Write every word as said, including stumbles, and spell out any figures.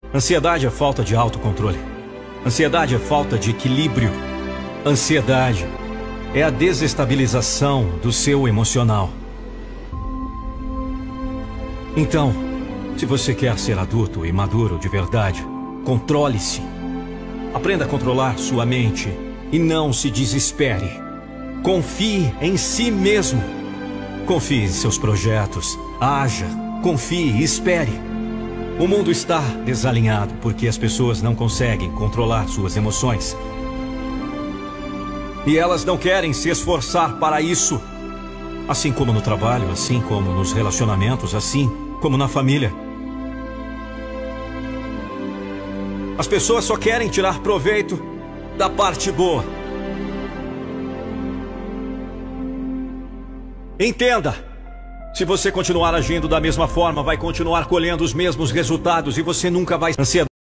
Ansiedade é falta de autocontrole. Ansiedade é falta de equilíbrio. Ansiedade é a desestabilização do seu emocional. Então, se você quer ser adulto e maduro de verdade, controle-se. Aprenda a controlar sua mente e não se desespere. Confie em si mesmo. Confie em seus projetos. Haja, confie e espere. O mundo está desalinhado porque as pessoas não conseguem controlar suas emoções. E elas não querem se esforçar para isso. Assim como no trabalho, assim como nos relacionamentos, assim como na família. As pessoas só querem tirar proveito da parte boa. Entenda! Se você continuar agindo da mesma forma, vai continuar colhendo os mesmos resultados e você nunca vai... Ansiedade.